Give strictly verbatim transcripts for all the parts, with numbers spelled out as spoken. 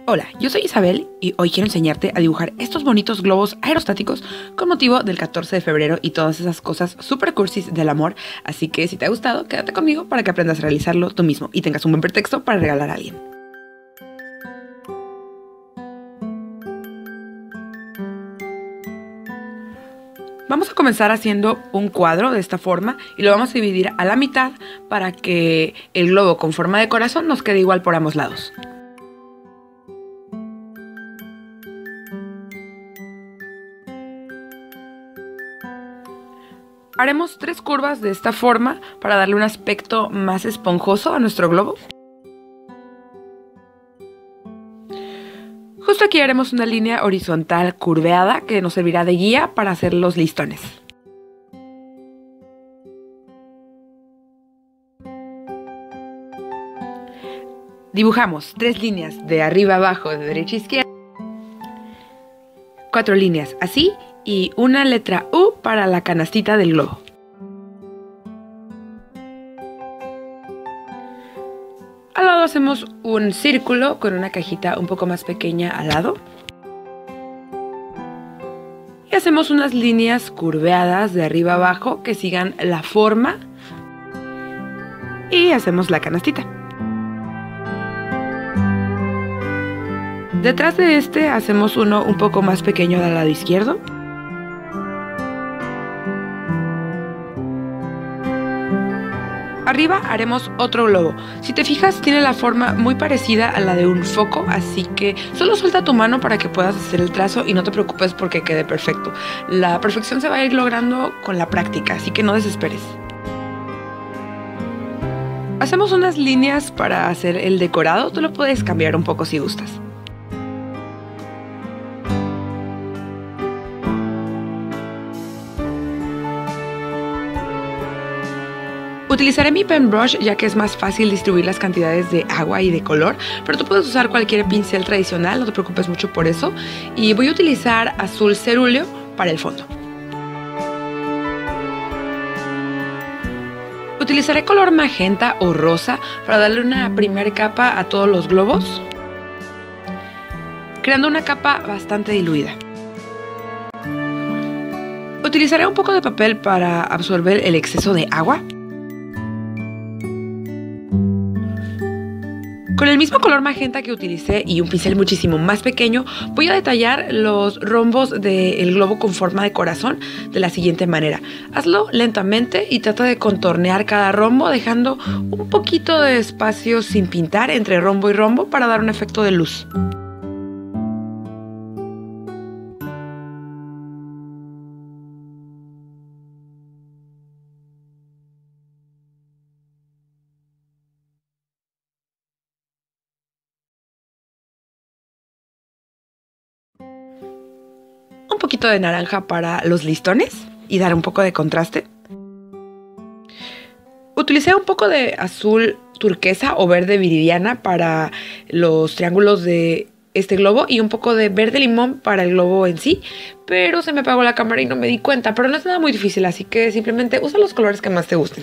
Hola, yo soy Isabel y hoy quiero enseñarte a dibujar estos bonitos globos aerostáticos con motivo del catorce de febrero y todas esas cosas super cursis del amor. Así que si te ha gustado, quédate conmigo para que aprendas a realizarlo tú mismo y tengas un buen pretexto para regalar a alguien. Vamos a comenzar haciendo un cuadro de esta forma y lo vamos a dividir a la mitad para que el globo con forma de corazón nos quede igual por ambos lados. Haremos tres curvas de esta forma para darle un aspecto más esponjoso a nuestro globo. Justo aquí haremos una línea horizontal curveada que nos servirá de guía para hacer los listones. Dibujamos tres líneas de arriba a abajo, de derecha a izquierda, cuatro líneas así y una letra U para la canastita del globo. Al lado hacemos un círculo con una cajita un poco más pequeña al lado. Y hacemos unas líneas curveadas de arriba a abajo que sigan la forma. Y hacemos la canastita. Detrás de este hacemos uno un poco más pequeño del lado izquierdo. Arriba haremos otro globo. Si te fijas, tiene la forma muy parecida a la de un foco, así que solo suelta tu mano para que puedas hacer el trazo y no te preocupes porque quede perfecto. La perfección se va a ir logrando con la práctica, así que no desesperes. Hacemos unas líneas para hacer el decorado, tú lo puedes cambiar un poco si gustas. Utilizaré mi pen brush ya que es más fácil distribuir las cantidades de agua y de color, pero tú puedes usar cualquier pincel tradicional, no te preocupes mucho por eso. Y voy a utilizar azul cerúleo para el fondo. Utilizaré color magenta o rosa para darle una primera capa a todos los globos, creando una capa bastante diluida. Utilizaré un poco de papel para absorber el exceso de agua. Con el mismo color magenta que utilicé y un pincel muchísimo más pequeño, voy a detallar los rombos del globo con forma de corazón de la siguiente manera. Hazlo lentamente y trata de contornear cada rombo dejando un poquito de espacio sin pintar entre rombo y rombo para dar un efecto de luz. Un poquito de naranja para los listones y dar un poco de contraste. Utilicé un poco de azul turquesa o verde viridiana para los triángulos de este globo y un poco de verde limón para el globo en sí, pero se me apagó la cámara y no me di cuenta, pero no es nada muy difícil, así que simplemente usa los colores que más te gusten.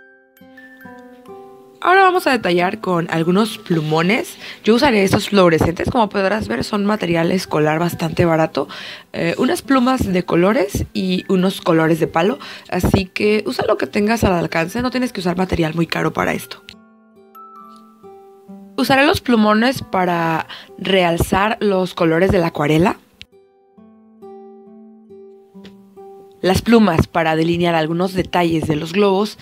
Ahora vamos a detallar con algunos plumones. Yo usaré estos fluorescentes, como podrás ver son material escolar bastante barato. Eh, unas plumas de colores y unos colores de palo, así que usa lo que tengas al alcance, no tienes que usar material muy caro para esto. Usaré los plumones para realzar los colores de la acuarela. Las plumas para delinear algunos detalles de los globos.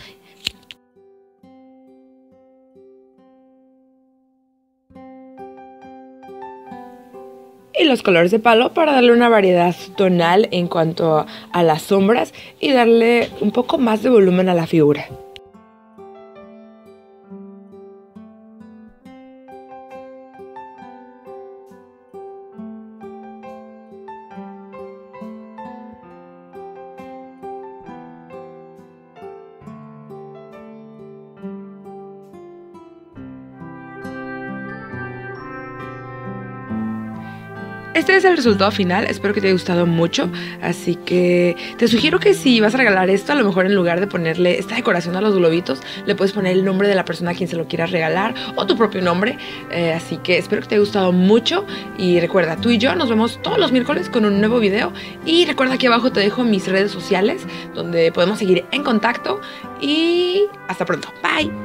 Y los colores de palo para darle una variedad tonal en cuanto a las sombras y darle un poco más de volumen a la figura. Este es el resultado final, espero que te haya gustado mucho, así que te sugiero que si vas a regalar esto, a lo mejor en lugar de ponerle esta decoración a los globitos, le puedes poner el nombre de la persona a quien se lo quieras regalar o tu propio nombre, eh, así que espero que te haya gustado mucho y recuerda, tú y yo nos vemos todos los miércoles con un nuevo video y recuerda aquí abajo te dejo mis redes sociales donde podemos seguir en contacto y hasta pronto, bye.